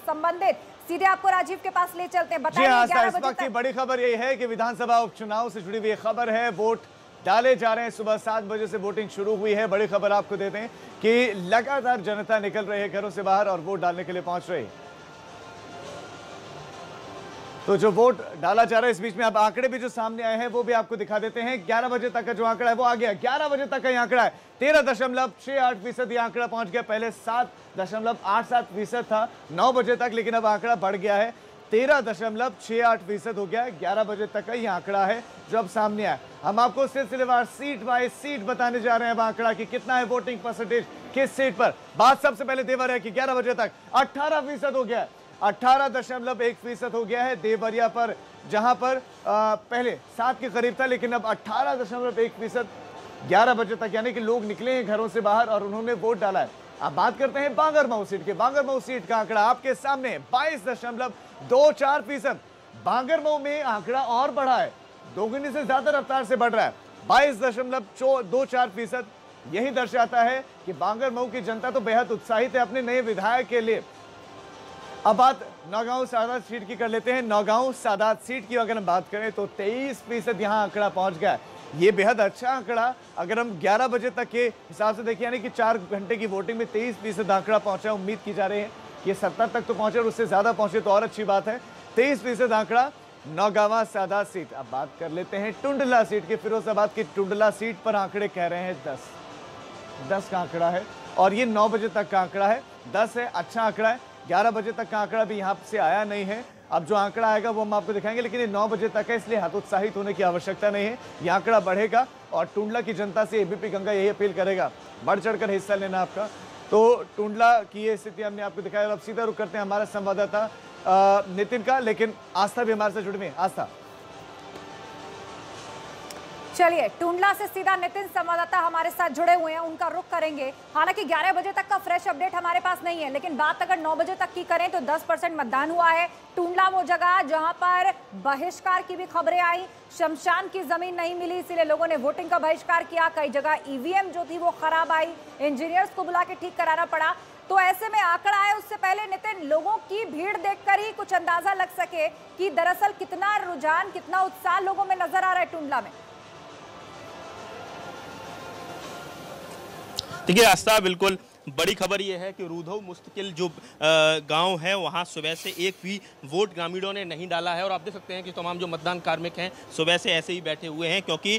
संबंधित सीधे आपको राजीव के पास ले चलते हैं। बताइए, 11 बजे तक की बड़ी खबर यही है कि विधानसभा उपचुनाव से जुड़ी हुई खबर है। वोट डाले जा रहे हैं, सुबह 7 बजे से वोटिंग शुरू हुई है। बड़ी खबर आपको देते हैं कि लगातार जनता निकल रही है घरों से बाहर और वोट डालने के लिए पहुंच रही है। तो जो वोट डाला जा रहा है, इस बीच में अब आंकड़े भी जो सामने आए हैं वो भी आपको दिखा देते हैं। 11 बजे तक का जो आंकड़ा है वो आ गया। 11 बजे तक का ये आंकड़ा है 13.68% ये आंकड़ा पहुंच गया। पहले 7.87% था 9 बजे तक, लेकिन अब आंकड़ा बढ़ गया है, 13.68% हो गया है। 11 बजे तक का ये आंकड़ा है जो अब सामने आया। हम आपको सिलसिलेवार सीट बाय सीट बताने जा रहे हैं अब आंकड़ा कि कितना है वोटिंग परसेंटेज किस सीट पर। बात सबसे पहले देवरिया की 11 बजे तक 18% हो गया है, 18.1% हो गया है देवरिया पर, जहां पर पहले 7 के करीब था, लेकिन अब 18.1% 11 बजे तक, यानी कि लोग निकले हैं घरों से बाहर और उन्होंने वोट डाला है। अब बात करते हैं बांगरमऊ सीट के। बांगरमऊ सीट का आंकड़ा आपके सामने 22.24%। बांगरमऊ में आंकड़ा और बढ़ा है, दोगुनी से ज्यादा रफ्तार से बढ़ रहा है, 22.24%। यही दर्शाता है कि बांगरमऊ की जनता तो बेहद उत्साहित है अपने नए विधायक के लिए। अब बात नौगांव सादात सीट की कर लेते हैं। नौगांव सादात सीट की अगर हम बात करें तो 23% यहां आंकड़ा पहुंच गया है। ये बेहद अच्छा आंकड़ा अगर हम 11 बजे तक के हिसाब से देखें, यानी कि 4 घंटे की वोटिंग में 23% आंकड़ा पहुंचा। उम्मीद की जा रही है कि 70 तक तो पहुंचे और उससे ज्यादा पहुंचे तो और अच्छी बात है। 23% आंकड़ा नौगांव सादात सीट। अब बात कर लेते हैं टुंडला सीट की। फिरोजाबाद की टुंडला सीट पर आंकड़े कह रहे हैं 10 का आंकड़ा है और ये 9 बजे तक का आंकड़ा है। 10 है, अच्छा आंकड़ा है। 11 बजे तक का आंकड़ा भी यहाँ से आया नहीं है। अब जो आंकड़ा आएगा वो हम आपको दिखाएंगे, लेकिन ये 9 बजे तक है, इसलिए हतोत्साहित होने की आवश्यकता नहीं है। ये आंकड़ा बढ़ेगा और टुंडला की जनता से एबीपी गंगा यही अपील करेगा, बढ़ चढ़कर हिस्सा लेना आपका। तो टुंडला की ये स्थिति हमने आपको दिखाया। अब सीधा रुख करते हैं हमारा संवाददाता नितिन का, लेकिन आस्था भी हमारे साथ जुड़ी हुई है। आस्था, चलिए टुंडला से सीधा नितिन संवाददाता हमारे साथ जुड़े हुए हैं, उनका रुख करेंगे। हालांकि 11 बजे तक का फ्रेश अपडेट हमारे पास नहीं है, लेकिन बात अगर 9 बजे तक की करें तो 10% मतदान हुआ है। टुंडला वो जगह जहां पर बहिष्कार की भी खबरें आई, शमशान की जमीन नहीं मिली, इसीलिए लोगों ने वोटिंग का बहिष्कार किया। कई जगह ईवीएम जो थी वो खराब आई, इंजीनियर्स को बुला के ठीक कराना पड़ा। तो ऐसे में आंकड़ा आए उससे पहले नितिन, लोगों की भीड़ देखकर ही कुछ अंदाजा लग सके कि दरअसल कितना रुझान, कितना उत्साह लोगों में नजर आ रहा है टुंडला में। देखिए आस्था, बिल्कुल बड़ी खबर यह है कि रूधव मुस्तकिल जो गांव है वहां सुबह से एक भी वोट ग्रामीणों ने नहीं डाला है। और आप देख सकते हैं कि तमाम जो मतदान कार्मिक हैं सुबह से ऐसे ही बैठे हुए हैं, क्योंकि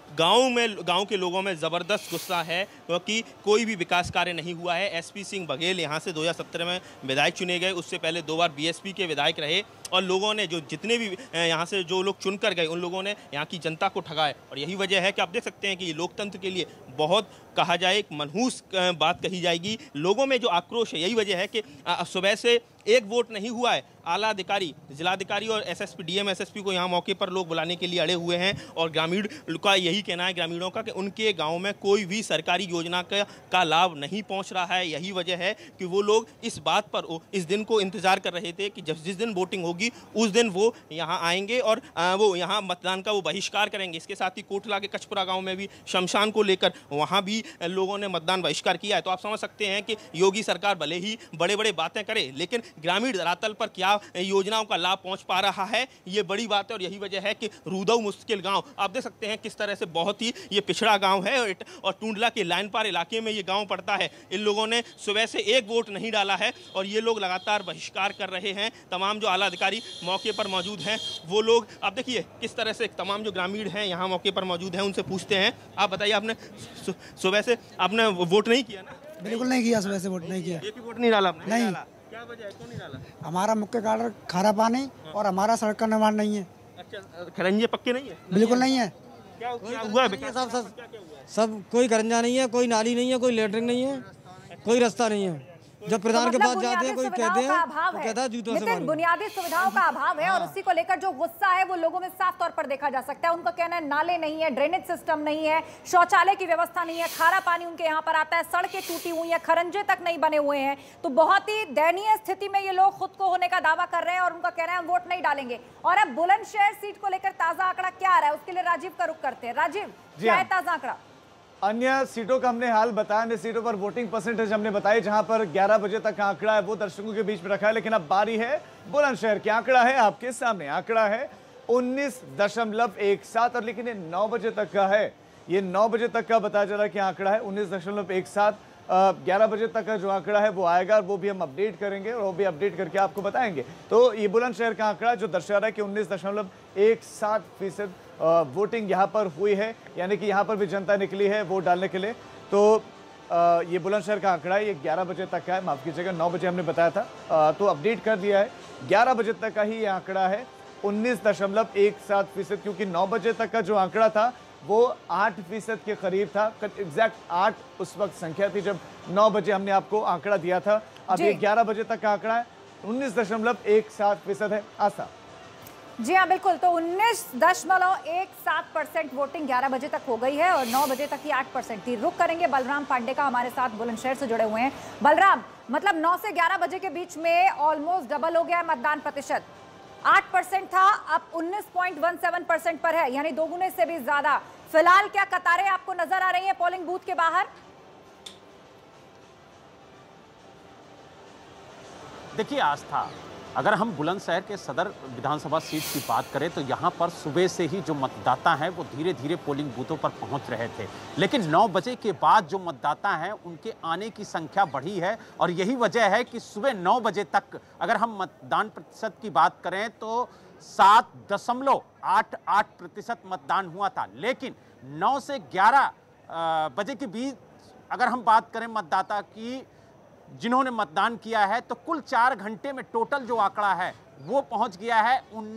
गांव के लोगों में ज़बरदस्त गुस्सा है, क्योंकि कोई भी विकास कार्य नहीं हुआ है। एसपी सिंह बघेल यहाँ से 2017 में विधायक चुने गए, उससे पहले 2 बार बीएसपी के विधायक रहे और लोगों ने जो जितने भी यहाँ से जो लोग चुनकर गए उन लोगों ने यहाँ की जनता को ठगाए। और यही वजह है कि आप देख सकते हैं कि ये लोकतंत्र के लिए बहुत कहा जाए एक मनहूस बात कही जाएगी। लोगों में जो आक्रोश है, यही वजह है कि सुबह से एक वोट नहीं हुआ है। आला अधिकारी, जिलाधिकारी और एसएसपी, डीएम एसएसपी को यहाँ मौके पर लोग बुलाने के लिए अड़े हुए हैं। और ग्रामीण का यही कहना है, ग्रामीणों का, कि उनके गांव में कोई भी सरकारी योजना का लाभ नहीं पहुंच रहा है। यही वजह है कि वो लोग इस बात पर इस दिन को इंतजार कर रहे थे कि जिस दिन वोटिंग होगी उस दिन वो यहाँ आएंगे और वो यहाँ मतदान का वो बहिष्कार करेंगे। इसके साथ ही कोटला के कचपुरा गाँव में भी शमशान को लेकर वहाँ भी लोगों ने मतदान बहिष्कार किया है। तो आप समझ सकते हैं कि योगी सरकार भले ही बड़े बड़े बातें करे, लेकिन ग्रामीण धरातल पर क्या योजनाओं का लाभ पहुंच पा रहा है, ये बड़ी बात है। और यही वजह है कि रूधव मुस्तकिल गांव, आप देख सकते हैं किस तरह से बहुत ही ये पिछड़ा गांव है और टुंडला के लाइन पार इलाके में ये गांव पड़ता है। इन लोगों ने सुबह से एक वोट नहीं डाला है और ये लोग लगातार बहिष्कार कर रहे हैं। तमाम जो आला अधिकारी मौके पर मौजूद हैं वो लोग, आप देखिए किस तरह से तमाम जो ग्रामीण हैं यहाँ मौके पर मौजूद हैं, उनसे पूछते हैं। आप बताइए, आपने सुबह से आपने वोट नहीं किया ना? बिल्कुल नहीं किया, सुबह से वोट नहीं किया। एक भी वोट नहीं डाला आपने? नहीं। क्या वजह है, क्यों नहीं डाला? हमारा मुख्य कारण खारा पानी और हमारा सड़क का निर्माण नहीं है। अच्छा, खरंजे पक्के नहीं है? बिल्कुल नहीं है। क्या हुआ है? सब कोई खरंजा नहीं है, कोई नाली नहीं है, कोई लेटरिन नहीं है, कोई रास्ता नहीं है। जब प्रधान के पास जाते हैं कोई कहते हैं तो कहता है जूतों से मारो। बुनियादी सुविधाओं का अभाव है और उसी को लेकर जो गुस्सा है वो लोगों में साफ तौर पर देखा जा सकता है। उनका कहना है नाले नहीं है, ड्रेनेज सिस्टम नहीं है, शौचालय की व्यवस्था नहीं है, खारा पानी उनके यहाँ पर आता है, सड़कें टूटी हुई हैं, खरंजे तक नहीं बने हुए हैं। तो बहुत ही दयनीय स्थिति में ये लोग खुद को होने का दावा कर रहे हैं और उनका कहना है हम वोट नहीं डालेंगे। और अब बुलंदशहर सीट को लेकर ताजा आंकड़ा क्या आ रहा है, उसके लिए राजीव का रुख करते हैं। राजीव, क्या है ताजा आंकड़ा? अन्य सीटों का हमने हाल बताया, अन्य सीटों पर वोटिंग परसेंटेज हमने बताई, जहां पर 11 बजे तक का आंकड़ा है वो दर्शकों के बीच में रखा है। लेकिन अब बारी है बुलंदशहर की। आंकड़ा है आपके सामने, आंकड़ा है 19.17 और लेकिन ये 9 बजे तक का है। ये 9 बजे तक का बताया जा रहा है कि आंकड़ा है 19.17। 11 बजे तक का जो आंकड़ा है वो आएगा और वो भी हम अपडेट करेंगे और वो भी अपडेट करके आपको बताएंगे। तो ये बुलंदशहर का आंकड़ा जो दर्शा रहा है कि 19.17% वोटिंग यहाँ पर हुई है, यानी कि यहाँ पर भी जनता निकली है वोट डालने के लिए। तो ये बुलंदशहर का आंकड़ा है, ये 11 बजे तक का है, माफ कीजिएगा 9 बजे हमने बताया था, तो अपडेट कर दिया है। 11 बजे तक का ही ये आंकड़ा है 19.17%, क्योंकि 9 बजे तक का जो आंकड़ा था वो 8% के करीब था। एग्जैक्ट 8 उस वक्त संख्या थी जब 9 बजे हमने आपको आंकड़ा दिया था। अब ये 11 बजे तक का आंकड़ा है 19.17% है। आशा जी हाँ, बिल्कुल। तो 19.17% वोटिंग 11 बजे तक हो गई है और 9 बजे तक ही 8% थी। रुक करेंगे बलराम पांडे का, हमारे साथ बुलंदशहर से जुड़े हुए हैं। बलराम, मतलब 9 से 11 बजे के बीच में ऑलमोस्ट डबल हो गया है मतदान प्रतिशत। 8% था, अब 19.17% पर है, यानी दोगुने से भी ज्यादा। फिलहाल क्या कतारें आपको नजर आ रही है पोलिंग बूथ के बाहर? देखिए आस्था, अगर हम बुलंदशहर के सदर विधानसभा सीट की बात करें तो यहाँ पर सुबह से ही जो मतदाता हैं वो धीरे धीरे पोलिंग बूथों पर पहुँच रहे थे, लेकिन 9 बजे के बाद जो मतदाता हैं उनके आने की संख्या बढ़ी है और यही वजह है कि सुबह 9 बजे तक अगर हम मतदान प्रतिशत की बात करें तो 7.88% मतदान हुआ था। लेकिन 9 से 11 बजे के बीच अगर हम बात करें मतदाता की जिन्होंने मतदान किया है तो कुल 4 घंटे में टोटल जो आंकड़ा है वो पहुंच गया है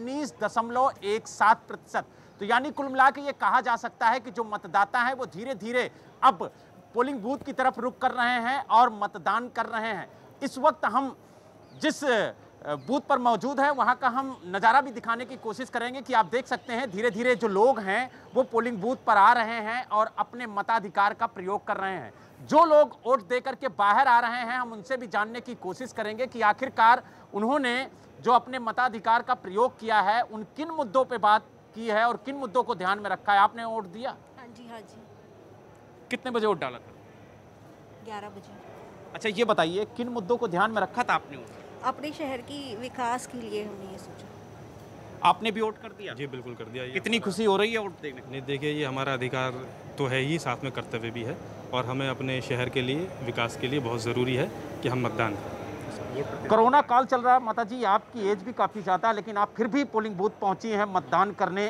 19.17%। तो यानी कुल मिला के ये कहा जा सकता है कि जो मतदाता हैं वो धीरे धीरे अब पोलिंग बूथ की तरफ रुख कर रहे हैं और मतदान कर रहे हैं। इस वक्त हम जिस बूथ पर मौजूद है वहां का हम नज़ारा भी दिखाने की कोशिश करेंगे कि आप देख सकते हैं धीरे धीरे जो लोग हैं वो पोलिंग बूथ पर आ रहे हैं और अपने मताधिकार का प्रयोग कर रहे हैं। जो लोग वोट देकर के बाहर आ रहे हैं हम उनसे भी जानने की कोशिश करेंगे कि आखिरकार उन्होंने जो अपने मताधिकार का प्रयोग किया है उन किन मुद्दों पे बात की है और किन मुद्दों को ध्यान में रखा है। आपने वोट दिया? हाँ जी, हाँ जी। कितने बजे वोट डाला था? 11 बजे। अच्छा ये बताइए किन मुद्दों को ध्यान में रखा था आपने वोट? अपने शहर की विकास के लिए हमने ये सोचा। आपने भी वोट कर दिया? जी बिल्कुल कर दिया। कितनी खुशी हो रही है वोट देने? नहीं देखिए, ये हमारा अधिकार तो है ही, साथ में कर्तव्य भी है और हमें अपने शहर के लिए, विकास के लिए बहुत ज़रूरी है कि हम मतदान करें। कोरोना काल चल रहा है माता जी, आपकी एज भी काफ़ी ज़्यादा लेकिन आप फिर भी पोलिंग बूथ पहुंची हैं मतदान करने।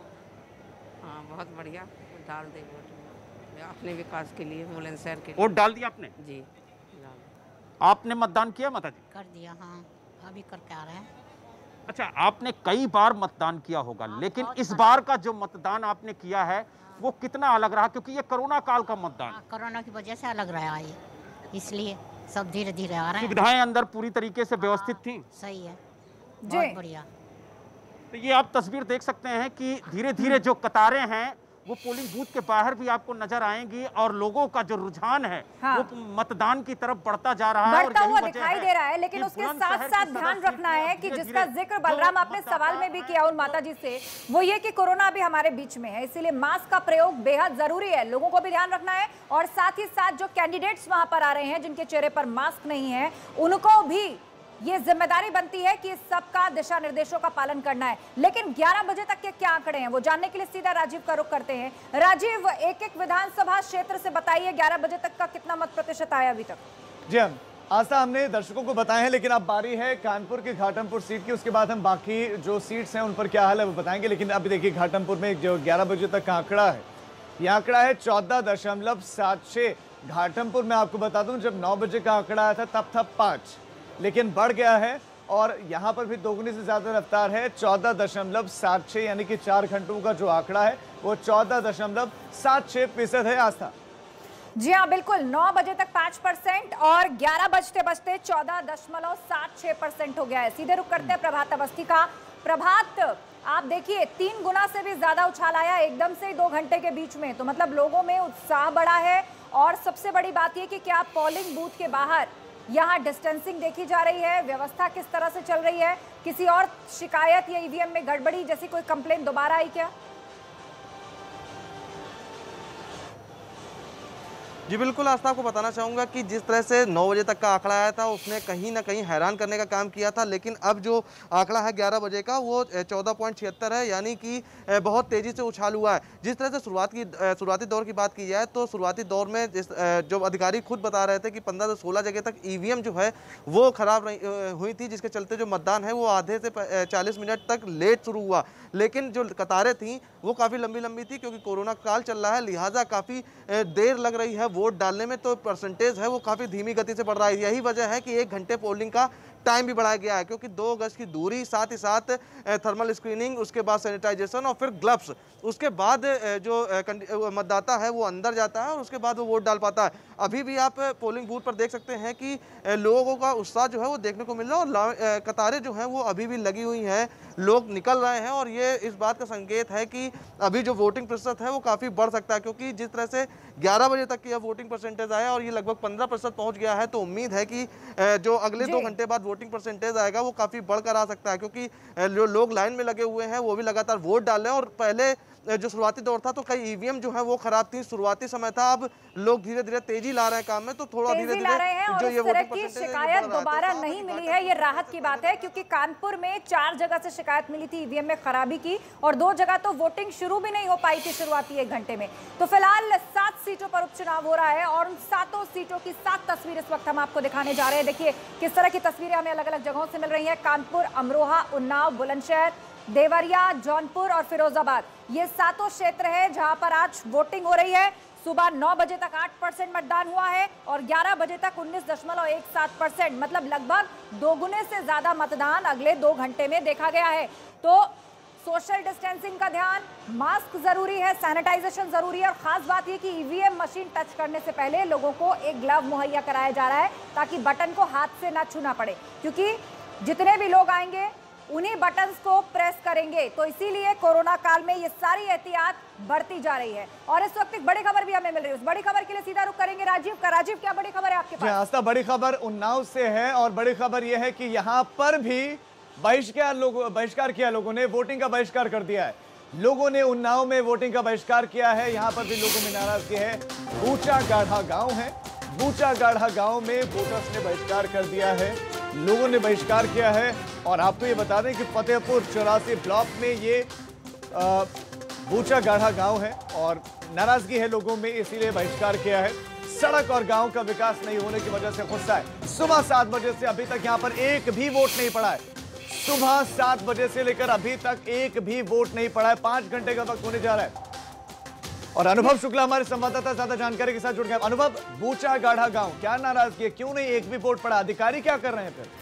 हाँ बहुत बढ़िया, डाल दे वोट अपने विकास के लिए, बुलंदशहर के लिए। वोट डाल दिया आपने? जी। आपने मतदान किया माता जी? कर दिया, हाँ अभी करके आ रहे हैं। अच्छा, आपने कई बार मतदान किया होगा लेकिन इस बार का जो मतदान आपने किया है वो कितना अलग रहा, क्योंकि ये कोरोना काल का मतदान? कोरोना की वजह से अलग रहा है, इसलिए सब धीरे धीरे आ रहे हैं। सुविधाएं अंदर पूरी तरीके से व्यवस्थित थी? सही है, बहुत बढ़िया। तो ये आप तस्वीर देख सकते हैं कि धीरे धीरे जो कतारें हैं वो पोलिंग बूथ के बाहर भी आपको नजर आएंगी और लोगों का जो रुझान है वो मतदान की तरफ बढ़ता जा रहा है, बढ़ता हुआ दिखाई दे रहा है। लेकिन उसके साथ साथ ध्यान रखना है कि जिसका जिक्र बलराम आपने सवाल में भी किया उन माता जी से, वो ये कि कोरोना भी हमारे बीच में है, इसीलिए मास्क का प्रयोग बेहद जरूरी है। लोगों को भी ध्यान रखना है और साथ ही साथ जो कैंडिडेट्स वहां पर आ रहे हैं जिनके चेहरे पर मास्क नहीं है उनको भी ये जिम्मेदारी बनती है कि सबका दिशा निर्देशों का पालन करना है। लेकिन 11 बजे तक के क्या आंकड़े हैं वो जानने के लिए सीधा राजीव का रुख करते हैं। राजीव, एक एक विधानसभा क्षेत्र से बताइए 11 बजे तक का कितना मत प्रतिशत आया अभी तक? जी हम आशा हमने दर्शकों को बताए हैं, लेकिन अब बारी है कानपुर की घाटमपुर सीट की, उसके बाद हम बाकी जो सीट्स हैं उन पर क्या हाल है वो बताएंगे। लेकिन अभी देखिए घाटमपुर में जो 11 बजे तक का आंकड़ा है, यह आंकड़ा है 14.76। घाटमपुर में आपको बता दूं जब 9 बजे का आंकड़ा आया था तब था 5, लेकिन बढ़ गया है और यहां पर भी दोगुनी से ज्यादा रफ्तार है 14.76, यानी कि 4 घंटों का जो आंकड़ा है वो 14.76% है। आस्था जी हाँ बिल्कुल, 9 बजे तक 5% और 11 बजते बजते 14.76% हो गया है। सीधे रुक करते हैं प्रभात अवस्थी का। प्रभात, आप देखिए 3 गुना से भी ज्यादा उछाल आया एकदम से 2 घंटे के बीच में, तो मतलब लोगों में उत्साह बढ़ा है। और सबसे बड़ी बात यह कि क्या पोलिंग बूथ के बाहर यहाँ डिस्टेंसिंग देखी जा रही है, व्यवस्था किस तरह से चल रही है, किसी और शिकायत या ईवीएम में गड़बड़ी जैसी कोई कंप्लेंट दोबारा आई क्या? जी बिल्कुल, आस्था आपको बताना चाहूँगा कि जिस तरह से 9 बजे तक का आंकड़ा आया था उसने कहीं ना कहीं हैरान करने का काम किया था, लेकिन अब जो आंकड़ा है 11 बजे का वो 14.76 है, यानी कि बहुत तेज़ी से उछाल हुआ है। जिस तरह से शुरुआती दौर की बात की जाए तो शुरुआती दौर में जो अधिकारी खुद बता रहे थे कि 15 से 16 जगह तक ईवीएम जो है वो खराब हुई थी, जिसके चलते जो मतदान है वो आधे से 40 मिनट तक लेट शुरू हुआ। लेकिन जो कतारें थी वो काफ़ी लंबी थी, क्योंकि कोरोना काल चल रहा है, लिहाजा काफ़ी देर लग रही है वोट डालने में, तो परसेंटेज है वो काफ़ी धीमी गति से बढ़ रहा है। यही वजह है कि 1 घंटे पोलिंग का टाइम भी बढ़ाया गया है, क्योंकि 2 गज की दूरी, साथ ही साथ थर्मल स्क्रीनिंग, उसके बाद सैनिटाइजेशन और फिर ग्लव्स, उसके बाद जो मतदाता है वो अंदर जाता है और उसके बाद वो वोट डाल पाता है। अभी भी आप पोलिंग बूथ पर देख सकते हैं कि लोगों का उत्साह जो है वो देखने को मिल रहा है और कतारें जो हैं वो अभी भी लगी हुई हैं, लोग निकल रहे हैं, और ये इस बात का संकेत है कि अभी जो वोटिंग प्रतिशत है वो काफ़ी बढ़ सकता है, क्योंकि जिस तरह से 11 बजे तक की वोटिंग परसेंटेज आया और ये लगभग 15% पहुँच गया है, तो उम्मीद है कि जो अगले 2 घंटे बाद वोटिंग परसेंटेज आएगा वो काफ़ी बढ़कर आ सकता है, क्योंकि जो लोग लाइन में लगे हुए हैं वो भी लगातार वोट डाल रहे हैं। और पहले जो शुरुआती दौर था तो कई ईवीएम जो है वो खराब थी, शुरुआती समय था, अब लोग धीरे धीरे तेजी ला रहे हैं काम में, तो थोड़ा धीरे धीरे जो ये वोटिंग की शिकायत दोबारा नहीं मिली है, ये राहत की बात है, क्योंकि कानपुर में 4 जगह से शिकायत मिली थी ईवीएम में खराबी की, और 2 जगह तो वोटिंग शुरू भी नहीं हो पाई थी शुरुआती 1 घंटे में। तो फिलहाल 7 सीटों पर उपचुनाव हो रहा है और उन 7 सीटों की 7 तस्वीर इस वक्त हम आपको दिखाने जा रहे हैं। देखिए किस तरह की तस्वीरें हमें अलग अलग जगहों से मिल रही है। कानपुर, अमरोहा, उन्नाव, बुलंदशहर, देवरिया, जौनपुर और फिरोजाबाद, ये 7 क्षेत्र है जहां पर आज वोटिंग हो रही है। सुबह 9 बजे तक 8% मतदान हुआ है और 11 बजे तक 19.17%, मतलब लगभग दोगुने से ज्यादा मतदान अगले 2 घंटे में देखा गया है। तो सोशल डिस्टेंसिंग का ध्यान, मास्क जरूरी है, सैनिटाइजेशन जरूरी है, और खास बात यह कि ईवीएम मशीन टच करने से पहले लोगों को एक ग्लव मुहैया कराया जा रहा है ताकि बटन को हाथ से ना छूना पड़े, क्योंकि जितने भी लोग आएंगे उन्हीं बटन्स को प्रेस करेंगे। तो इसीलिए कोरोना काल में ये सारी एहतियात बढ़ती जा रही है। और इस वक्त एक बड़ी खबर भी हमें मिल रही है, उस बड़ी खबर के लिए सीधा रुख करेंगे राजीव का। राजीव, क्या बड़ी खबर है आपके पास? आस्था, बड़ी खबर उन्नाव से है और बड़ी खबर यह है कि यहाँ पर भी बहिष्कार किया, लोगों ने वोटिंग का बहिष्कार कर दिया है। लोगों ने उन्नाव में वोटिंग का बहिष्कार किया है। यहाँ पर भी लोगों में नाराजगी है। बूचा गाढ़ा गांव है, बूचा गाढ़ा गांव में वोटर्स ने बहिष्कार कर दिया है, लोगों ने बहिष्कार किया है। और आपको ये बता दें कि फतेहपुर 84 ब्लॉक में ये बूचा गाढ़ा गांव है और नाराजगी है लोगों में, इसीलिए बहिष्कार किया है। सड़क और गांव का विकास नहीं होने की वजह से गुस्सा है। सुबह 7 बजे से अभी तक यहां पर एक भी वोट नहीं पड़ा है। सुबह 7 बजे से लेकर अभी तक एक भी वोट नहीं पड़ा है। 5 घंटे का वक्त होने जा रहा है। और अनुभव शुक्ला हमारे संवाददाता ज्यादा जानकारी के साथ जुड़ गए। अनुभव, बूचा गाढ़ा गांव, क्या नाराजगी है, क्यों नहीं एक भी वोट पड़ा, अधिकारी क्या कर रहे हैं फिर?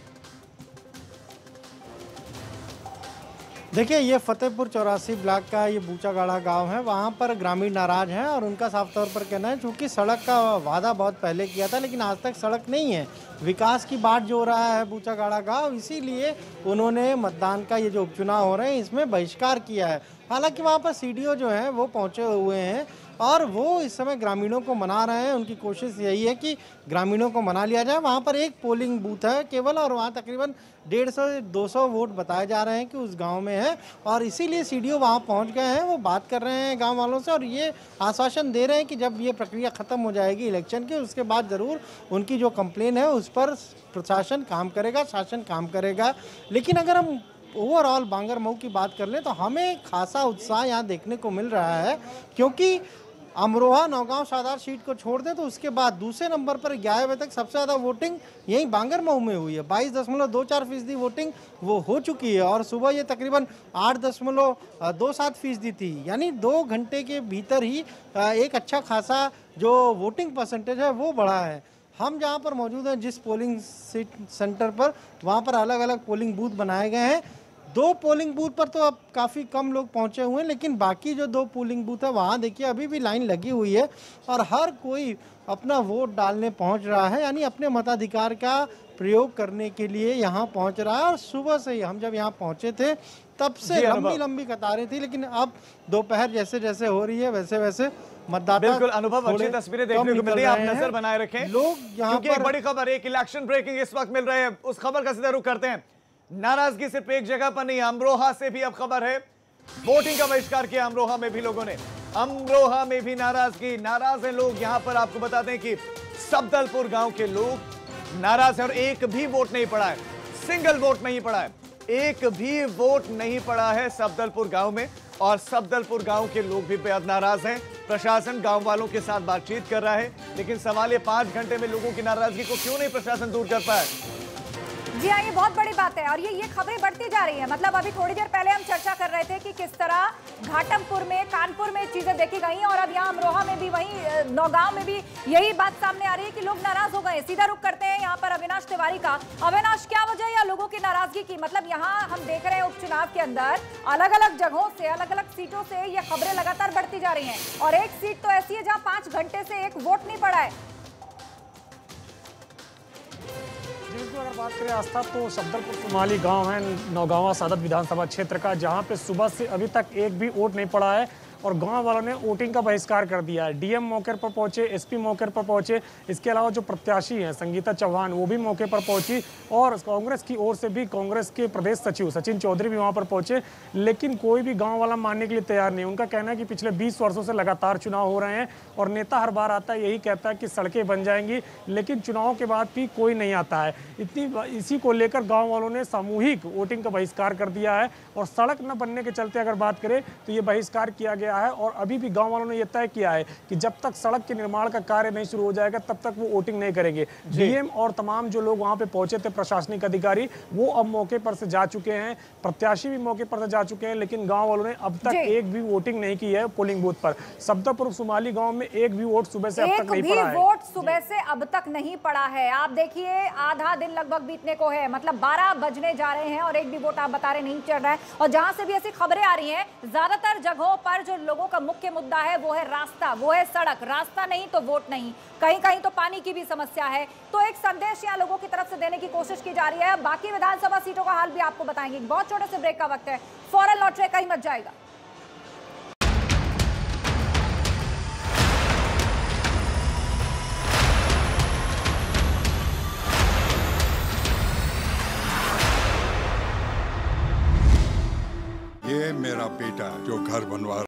देखिए, ये फतेहपुर 84 ब्लॉक का ये बूचा गाढ़ा गांव है। वहाँ पर ग्रामीण नाराज हैं और उनका साफ तौर पर कहना है चूँकि सड़क का वादा बहुत पहले किया था लेकिन आज तक सड़क नहीं है, विकास की बात जो रहा है बूचा गाढ़ा गांव, इसीलिए उन्होंने मतदान का ये जो उपचुनाव हो रहे हैं इसमें बहिष्कार किया है। हालांकि वहाँ पर सीडीओ जो हैं वो पहुँचे हुए हैं और वो इस समय ग्रामीणों को मना रहे हैं। उनकी कोशिश यही है कि ग्रामीणों को मना लिया जाए। वहाँ पर एक पोलिंग बूथ है केवल और वहाँ तकरीबन 150-200 वोट बताए जा रहे हैं कि उस गांव में है और इसीलिए सीडीओ वहाँ पहुँच गए हैं। वो बात कर रहे हैं गांव वालों से और ये आश्वासन दे रहे हैं कि जब ये प्रक्रिया ख़त्म हो जाएगी इलेक्शन की, उसके बाद ज़रूर उनकी जो कंप्लेन है उस पर प्रशासन काम करेगा, शासन काम करेगा। लेकिन अगर हम ओवरऑल बांगरमऊ की बात कर लें तो हमें खासा उत्साह यहाँ देखने को मिल रहा है, क्योंकि अमरोहा नौगांव सादात सीट को छोड़ दें तो उसके बाद दूसरे नंबर पर 11 बजे तक सबसे ज़्यादा वोटिंग यहीं बांगरमऊ में हुई है। 22.24% वोटिंग वो हो चुकी है और सुबह ये तकरीबन 8.27% थी, यानी 2 घंटे के भीतर ही एक अच्छा खासा जो वोटिंग परसेंटेज है वो बढ़ा है। हम जहाँ पर मौजूद हैं जिस पोलिंग सेंटर पर, वहाँ पर अलग अलग पोलिंग बूथ बनाए गए हैं। 2 पोलिंग बूथ पर तो अब काफ़ी कम लोग पहुँचे हुए हैं, लेकिन बाकी जो 2 पोलिंग बूथ है वहाँ देखिए अभी भी लाइन लगी हुई है और हर कोई अपना वोट डालने पहुँच रहा है, यानी अपने मताधिकार का प्रयोग करने के लिए यहाँ पहुँच रहा है। और सुबह से ही हम जब यहाँ पहुँचे थे तब से लंबी कतारें थी, लेकिन अब दोपहर जैसे जैसे हो रही है वैसे वैसे मतदाता बिल्कुल अनुभव अच्छी तस्वीरें देखने को मिल रही है। आप नजर बनाए रखें लोग यहाँ पर। एक बड़ी खबर, एक इलेक्शन ब्रेकिंग इस वक्त मिल रहे हैं, उस खबर का सीधा रुख करते हैं। नाराजगी सिर्फ एक जगह पर नहीं, अमरोहा से भी अब खबर है। वोटिंग का बहिष्कार किया अमरोहा में भी लोगों ने। अमरोहा में भी नाराजगी, नाराज हैं लोग। यहां पर आपको बताते हैं कि सफदलपुर गांव के लोग नाराज हैं और एक भी वोट नहीं पड़ा है, सिंगल वोट नहीं पड़ा है, एक भी वोट नहीं पड़ा है सफदलपुर गांव में। और सफदलपुर गांव के लोग भी बेहद नाराज हैं। प्रशासन गांव वालों के साथ बातचीत कर रहा है, लेकिन सवाल ये 5 घंटे में लोगों की नाराजगी को क्यों नहीं प्रशासन दूर कर पाया? जी हाँ, ये बहुत बड़ी बात है और ये खबरें बढ़ती जा रही हैं। मतलब अभी थोड़ी देर पहले हम चर्चा कर रहे थे कि किस तरह घाटमपुर में, कानपुर में चीजें देखी गई और अब यहाँ अमरोहा में भी, वहीं नौगांव में भी यही बात सामने आ रही है कि लोग नाराज हो गए। सीधा रुख करते हैं यहाँ पर अविनाश तिवारी का। अविनाश, क्या वजह है लोगों की नाराजगी की? मतलब यहाँ हम देख रहे हैं उपचुनाव के अंदर अलग अलग जगहों से, अलग अलग सीटों से ये खबरें लगातार बढ़ती जा रही हैं और एक सीट तो ऐसी है जहाँ 5 घंटे से एक वोट नहीं पड़ा है। अगर बात करें आस्था, तो सफदलपुर कुमाली गांव है नौगावा सादत विधानसभा क्षेत्र का, जहां पे सुबह से अभी तक एक भी वोट नहीं पड़ा है और गांव वालों ने वोटिंग का बहिष्कार कर दिया है। डीएम मौके पर पहुंचे, एसपी मौके पर पहुंचे, इसके अलावा जो प्रत्याशी हैं संगीता चौहान वो भी मौके पर पहुंची और कांग्रेस की ओर से भी कांग्रेस के प्रदेश सचिव सचिन चौधरी भी वहां पर पहुंचे, लेकिन कोई भी गांव वाला मानने के लिए तैयार नहीं। उनका कहना है कि पिछले 20 वर्षों से लगातार चुनाव हो रहे हैं और नेता हर बार आता है यही कहता है कि सड़कें बन जाएंगी, लेकिन चुनाव के बाद भी कोई नहीं आता है। इसी को लेकर गाँव वालों ने सामूहिक वोटिंग का बहिष्कार कर दिया है और सड़क न बनने के चलते अगर बात करें तो ये बहिष्कार किया गया है और अभी भी गांव वालों ने यह तय किया है कि जब तक सड़क के निर्माण का कार्य नहीं शुरू हो जाएगा तब तक वो वोटिंग नहीं करेंगे। डीएम और तमाम जो लोग वहां पे पहुंचे थे प्रशासनिक अधिकारी, वो अब मौके पर से जा चुके हैं, प्रत्याशी भी मौके पर से जा चुके हैं, लेकिन गांव वालों ने अब तक एक भी वोटिंग नहीं की है पोलिंग बूथ पर। सफदलपुर कुमाली गांव में एक भी वोट सुबह से अब तक नहीं पड़ा है। वोट सुबह से अब तक नहीं पड़ा है। आप देखिए, आधा दिन लगभग बीतने को है, मतलब 12 बजने जा रहे हैं और एक भी वोट आप बता रहे नहीं चल रहा है। और जहां से भी ऐसी खबरें आ रही हैं, ज्यादातर जगहों पर जो लोगों का मुख्य मुद्दा है वो है रास्ता, वो है सड़क। रास्ता नहीं तो वोट नहीं, कहीं कहीं तो पानी की भी समस्या है। तो एक संदेश यहाँ लोगों की तरफ से देने की कोशिश की जा रही है। बाकी विधानसभा सीटों का हाल भी आपको बताएंगे। बहुत छोटे से ब्रेक का वक्त है, फौरन लौट रहे, कहीं मत जाएगा। ये मेरा बेटा जो घर बनवा